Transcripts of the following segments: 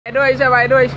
বাইদেউ আহিছে বাইদেউ আহিছে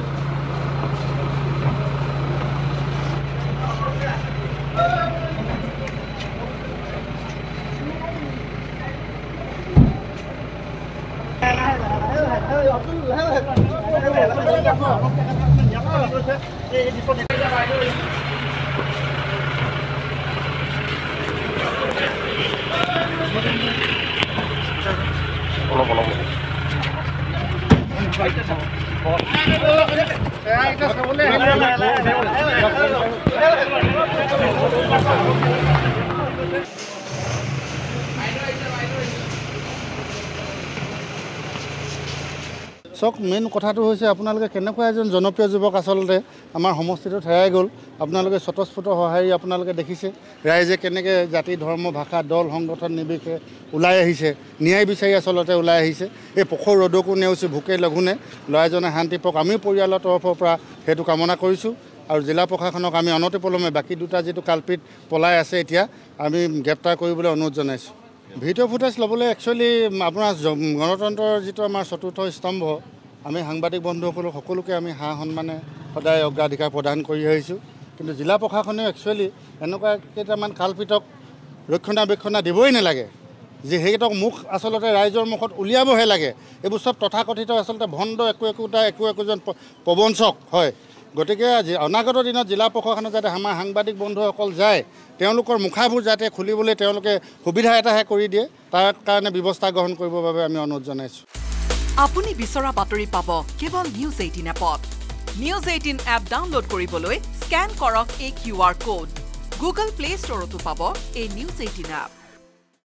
চক মেইন কথাটো হৈছে আপোনালোকে কেনেকুৱা এজন জনপ্ৰিয় যুৱক আসলতে আমাৰ সমষ্টিটোত হেৰাই গ'ল আপোনালোকে স্বতঃস্ফূৰ্ত সহায়ী আপোনালোকে দেখিছে ৰাইজে কেনেকৈ জাতি ধৰ্ম ভাষা দল সংগঠন নিৰ্বিশেষে ওলাই আহিছে ন্যায় বিচাৰি আসলতে ওলাই আহিছে এই পখৰ ৰ'দকো নেওচি ভোকে লঘোণে ল'ৰাজনে শান্তি পাওক আমি পৰিয়ালৰ তৰফৰ পৰা সেইটো কামনা কৰিছোঁ আৰু জিলা প্ৰশাসনক আমি অনতিপলমে বাকী দুটা যিটো কালপিত পলাই আছে এতিয়া আমি গ্ৰেপ্তাৰ কৰিবলৈ অনুৰোধ জনাইছোঁ ভিডিঅ' ফুটেজ ল'বলৈ একচুৱেলি আপোনাৰ গণতন্ত্ৰৰ যিটো আমাৰ চতুৰ্থ স্তম্ভ আমি সাংবাদিক বন্ধুসকলক সকলোকে আমি সন্মানে সদায় অগ্ৰাধিকাৰ প্ৰদান কৰি আহিছোঁ কিন্তু জিলা প্ৰশাসনেও একচুৱেলি এনেকুৱা কেইটামান কালপিতক ৰক্ষণাবেক্ষণা দিবই নালাগে যে সেইকেইটাক মুখ আচলতে ৰাইজৰ মুখত উলিয়াবহে লাগে এইবোৰ চব তথাকথিত আচলতে ভণ্ড একোজন প্ৰবঞ্চক হয় গতিকে অনাগত দিনত জিলা প্ৰশাসনে যাতে আমাৰ সাংবাদিক বন্ধুসকল যায় তেওঁলোকৰ মুখাবোৰ যাতে খুলিবলৈ তেওঁলোকে সুবিধা এটাহে কৰি দিয়ে তাৰ কাৰণে ব্যৱস্থা গ্ৰহণ কৰিবৰ বাবে আমি অনুৰোধ জনাইছোঁ আপুনি বিচৰা বাতৰি পাব কেৱল নিউজ 18 এপত নিউজ 18 এপ ডাউনলোড কৰিবলৈ স্ক্যান কৰক এই QR কোড গুগল প্লে ষ্টৰতো পাব এই নিউজ 18 এপ